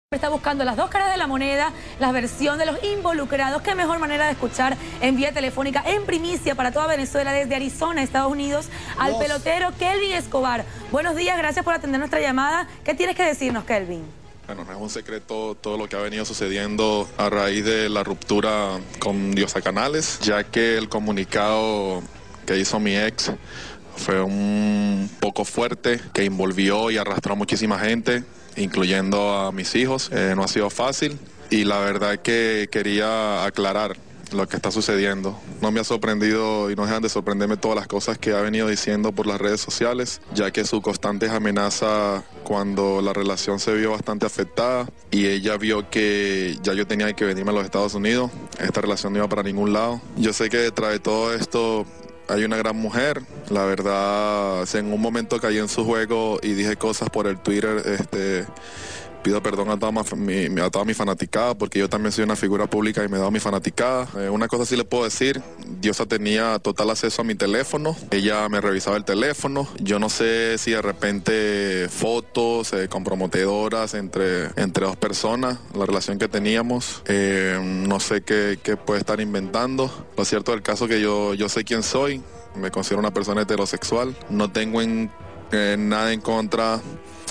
Está buscando las dos caras de la moneda, la versión de los involucrados. Qué mejor manera de escuchar en vía telefónica, en primicia para toda Venezuela, desde Arizona, Estados Unidos, al pelotero Kelvin Escobar. Buenos días, gracias por atender nuestra llamada. ¿Qué tienes que decirnos, Kelvin? Bueno, no es un secreto todo lo que ha venido sucediendo a raíz de la ruptura con Diosa Canales, ya que el comunicado que hizo mi ex fue un poco fuerte, que envolvió y arrastró a muchísima gente, incluyendo a mis hijos. No ha sido fácil y la verdad que quería aclarar lo que está sucediendo. No me ha sorprendido y no dejan de sorprenderme todas las cosas que ha venido diciendo por las redes sociales, ya que su constante amenaza cuando la relación se vio bastante afectada y ella vio que ya yo tenía que venirme a los Estados Unidos. Esta relación no iba para ningún lado. Yo sé que detrás de todo esto hay una gran mujer. La verdad, en un momento caí en su juego y dije cosas por el Twitter. Pido perdón a toda mi fanaticada, porque yo también soy una figura pública y me he dado mi fanaticada. Una cosa sí le puedo decir: Diosa tenía total acceso a mi teléfono, ella me revisaba el teléfono. Yo no sé si de repente fotos comprometedoras entre dos personas, la relación que teníamos, no sé qué puede estar inventando. Lo cierto del caso es que yo sé quién soy, me considero una persona heterosexual, no tengo nada en contra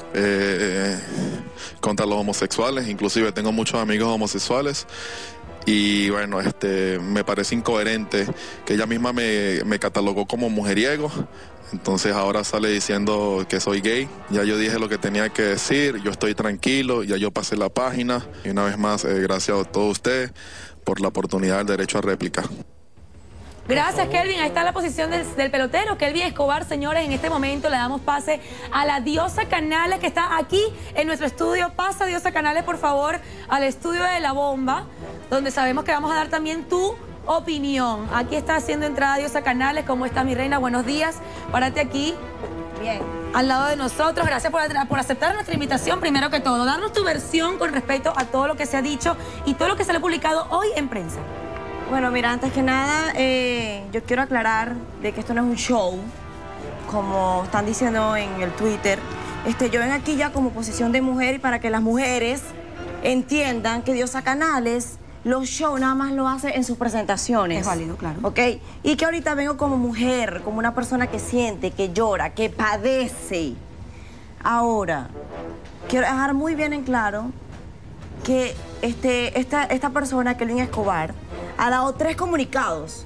los homosexuales, inclusive tengo muchos amigos homosexuales y bueno, me parece incoherente que ella misma me catalogó como mujeriego. Entonces ahora sale diciendo que soy gay. Ya yo dije lo que tenía que decir, yo estoy tranquilo, ya yo pasé la página y una vez más gracias a todos ustedes por la oportunidad del derecho a réplica. Gracias, Kelvin. Ahí está la posición del pelotero Kelvin Escobar. Señores, en este momento le damos pase a la Diosa Canales, que está aquí en nuestro estudio. Pasa, Diosa Canales, por favor, al estudio de La Bomba, donde sabemos que vamos a dar también tu opinión. Aquí está haciendo entrada Diosa Canales. ¿Cómo estás, mi reina? Buenos días. Párate aquí. Bien. Al lado de nosotros. Gracias por aceptar nuestra invitación, primero que todo. Darnos tu versión con respecto a todo lo que se ha dicho y todo lo que se le ha publicado hoy en prensa. Bueno, mira, antes que nada, yo quiero aclarar de que esto no es un show, como están diciendo en el Twitter. Yo vengo aquí ya como posición de mujer y para que las mujeres entiendan que Diosa Canales los shows nada más lo hace en sus presentaciones. Es válido, claro. ¿Ok? Y que ahorita vengo como mujer, como una persona que siente, que llora, que padece. Ahora, quiero dejar muy bien en claro que esta persona, Kelvin Escobar, ha dado tres comunicados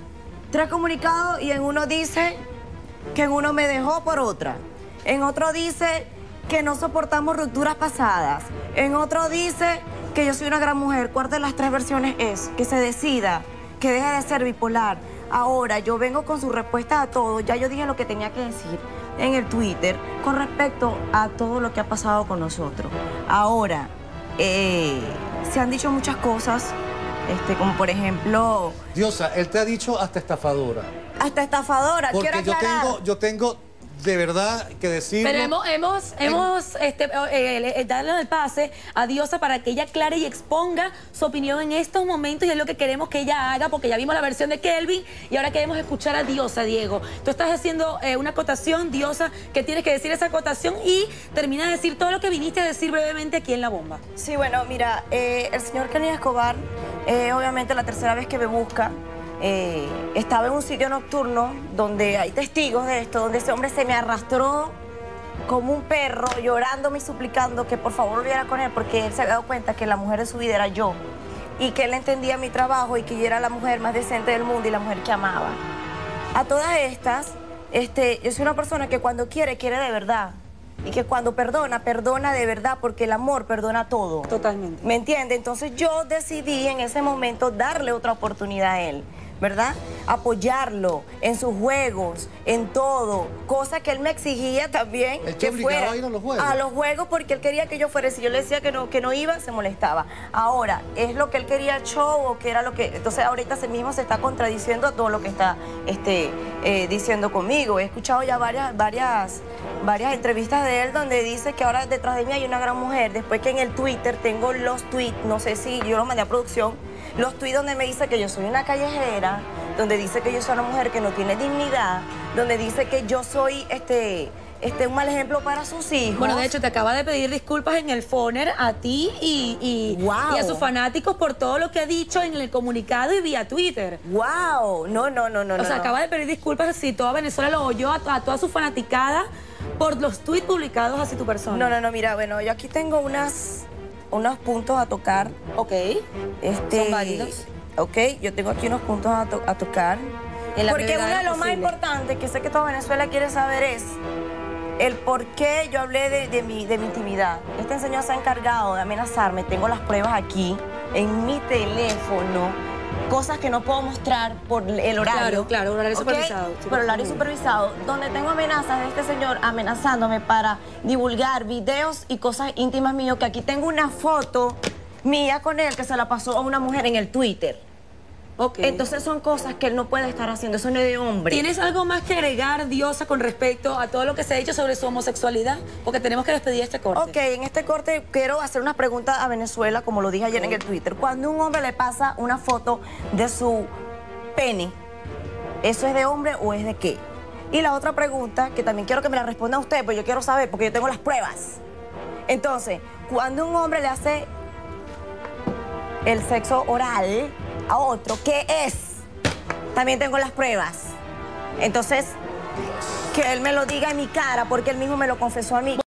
y en uno dice que en uno me dejó por otra, en otro dice que no soportamos rupturas pasadas, en otro dice que yo soy una gran mujer. ¿Cuál de las tres versiones es? Que se decida, que deje de ser bipolar. Ahora, yo vengo con su respuesta a todo. Ya yo dije lo que tenía que decir en el Twitter con respecto a todo lo que ha pasado con nosotros. Ahora, se han dicho muchas cosas, como por ejemplo... Diosa, él te ha dicho hasta estafadora. Hasta estafadora, porque quiero aclarar. yo tengo de verdad que decirlo. Pero hemos darle el pase a Diosa para que ella aclare y exponga su opinión en estos momentos, y es lo que queremos que ella haga, porque ya vimos la versión de Kelvin y ahora queremos escuchar a Diosa. Diego, tú estás haciendo una acotación, Diosa, que tienes que decir esa acotación y termina de decir todo lo que viniste a decir brevemente aquí en La Bomba. Sí, bueno, mira, el señor Kelvin Escobar, obviamente la tercera vez que me busca, estaba en un sitio nocturno donde hay testigos de esto, donde ese hombre se me arrastró como un perro, llorándome y suplicando que por favor volviera con él, porque él se había dado cuenta que la mujer de su vida era yo y que él entendía mi trabajo y que yo era la mujer más decente del mundo y la mujer que amaba. A todas estas, yo soy una persona que cuando quiere, quiere de verdad. Y que cuando perdona, perdona de verdad, porque el amor perdona todo. Totalmente. ¿Me entiende? Entonces yo decidí en ese momento darle otra oportunidad a él, ¿verdad? Apoyarlo en sus juegos, en todo. Cosa que él me exigía también. ¿Él te obligaba a ir a los juegos? A los juegos porque él quería que yo fuera. Si yo le decía que no iba, se molestaba. Ahora, ¿es lo que él quería show o qué era lo que...? Entonces ahorita se mismo se está contradiciendo a todo lo que está diciendo conmigo. He escuchado ya varias entrevistas de él donde dice que ahora detrás de mí hay una gran mujer. Después que en el Twitter tengo los tweets, no sé si yo los mandé a producción, los tweets donde me dice que yo soy una callejera, donde dice que yo soy una mujer que no tiene dignidad, donde dice que yo soy un mal ejemplo para sus hijos. Bueno, de hecho, te acaba de pedir disculpas en el Foner a ti y a sus fanáticos por todo lo que ha dicho en el comunicado y vía Twitter. ¡Wow! No. O sea, acaba de pedir disculpas si toda Venezuela lo oyó, a toda su fanaticada por los tweets publicados hacia tu persona. No, mira, bueno, yo aquí tengo unos puntos a tocar. Ok. Son válidos. Ok, yo tengo aquí unos puntos a tocar. Porque uno de los más importantes que sé que toda Venezuela quiere saber es el por qué yo hablé de mi intimidad. Este señor se ha encargado de amenazarme, tengo las pruebas aquí en mi teléfono, cosas que no puedo mostrar por el horario. Claro, horario supervisado. Por horario supervisado, donde tengo amenazas de este señor amenazándome para divulgar videos y cosas íntimas mías, que aquí tengo una foto mía con él que se la pasó a una mujer en el Twitter. Okay. Entonces son cosas que él no puede estar haciendo, eso no es de hombre. ¿Tienes algo más que agregar, Diosa, con respecto a todo lo que se ha dicho sobre su homosexualidad? Porque tenemos que despedir este corte. Ok, en este corte quiero hacer una pregunta a Venezuela, como lo dije ayer en el Twitter. Cuando un hombre le pasa una foto de su pene, ¿eso es de hombre o es de qué? Y la otra pregunta, que también quiero que me la responda usted, pues yo quiero saber, porque yo tengo las pruebas. Entonces, cuando un hombre le hace el sexo oral a otro, ¿qué es? También tengo las pruebas. Entonces, que él me lo diga en mi cara, porque él mismo me lo confesó a mí.